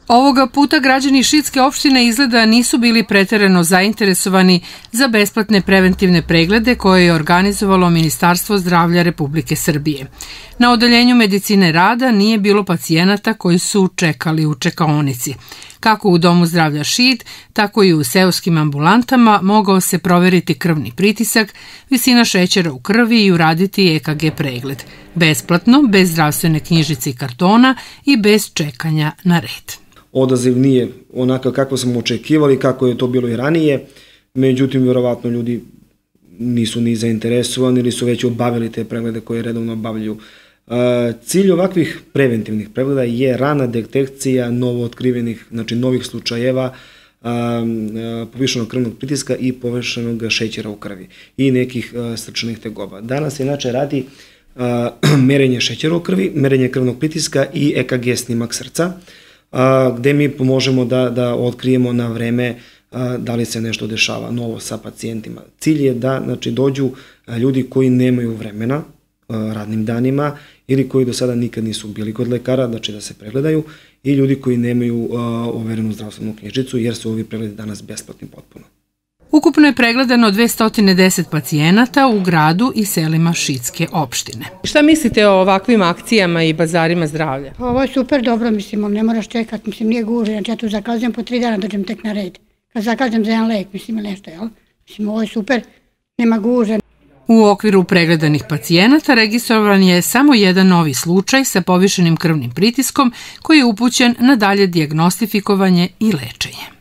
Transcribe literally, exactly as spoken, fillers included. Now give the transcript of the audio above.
Ovoga puta građani Šidske opštine izgleda nisu bili preterano zainteresovani za besplatne preventivne preglede koje je organizovalo Ministarstvo zdravlja Republike Srbije. Na odeljenju medicine rada nije bilo pacijenata koji su čekali u čekaonici. Kako u Domu zdravlja Šid, tako i u seoskim ambulantama mogao se proveriti krvni pritisak, visina šećera u krvi i uraditi E K G pregled. Besplatno, bez zdravstvene knjižice i kartona i bez čekanja na red. Odaziv nije onako kako smo očekivali, kako je to bilo i ranije, međutim, vjerovatno ljudi nisu ni zainteresovani ili su već obavili te preglede koje redovno obavljaju. Cilj ovakvih preventivnih pregleda je rana detekcija novo otkrivenih, znači novih slučajeva povišenog krvnog pritiska i povišenog šećera u krvi i nekih srčanih tegoba. Danas se inače radi merenje šećera u krvi, merenje krvnog pritiska i E K G snimak srca, gde mi možemo da, da otkrijemo na vreme da li se nešto dešava novo sa pacijentima. Cilj je da znači, dođu ljudi koji nemaju vremena radnim danima ili koji do sada nikad nisu bili kod lekara, znači da se pregledaju, i ljudi koji nemaju overenu zdravstvenu knjižicu, jer su ovi pregledi danas besplatni potpuno. Ukupno je pregledano dvesta deset pacijenata u gradu i selima Šidske opštine. Šta mislite o ovakvim akcijama i bazarima zdravlja? Ovo je super dobro, mislim, ne moraš čekati, mislim, nije gužva, znači ja tu zakazujem po tri dana, dođem tek na red. Kad zakazujem za jedan lek, mislim, ili nešto, jel? Mislim, ovo je super, nema gužve. U okviru pregledanih pacijenata registrovan je samo jedan novi slučaj sa povišenim krvnim pritiskom koji je upućen na dalje dijagnostifikovanje i lečenje.